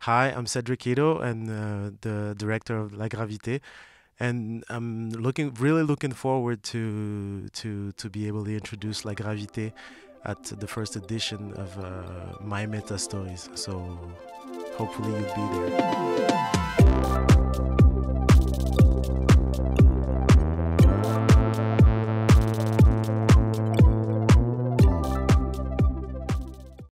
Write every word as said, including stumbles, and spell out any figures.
Hi, I'm Cédric Ido and uh, the director of La Gravité, and I'm looking really looking forward to to to be able to introduce La Gravité at the first edition of uh, MyMetaStories. So hopefully you'll be there.